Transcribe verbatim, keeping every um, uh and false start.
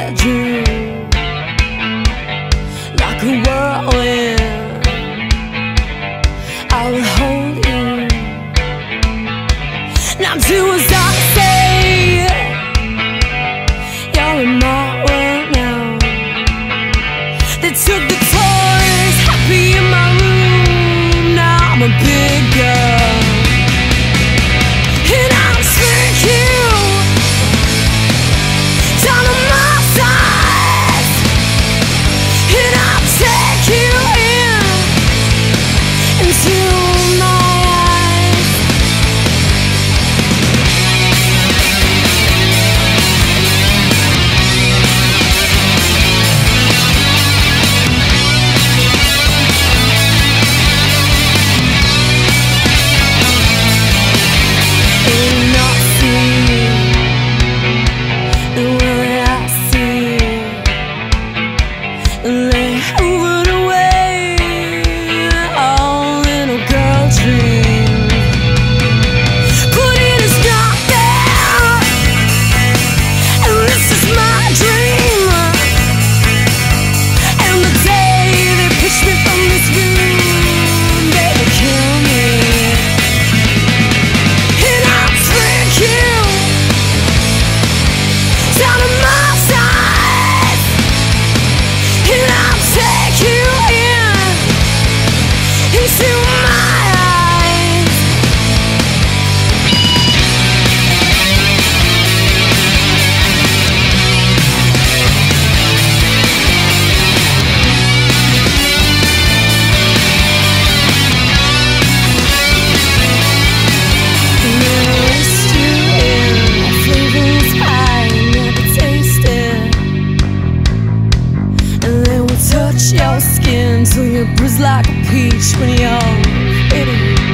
bedroom like a whirlwind. I will hold you. Now do as I say. You're in my world now. They took the toys, happy in my room. Now I'm a big girl, and I'll trick you down on my size, and I'll take you in into my lay hoovered away, all little girl dreams. But it is not there, and this is my dream. And the day they push me from this room, they will kill me. And I'll trick you down on my side, and I'll take you in into my eyes. Never waste you in a flavourless pie you never tasted. And they will touch your skin till you're bruised like a peach when you're eighty.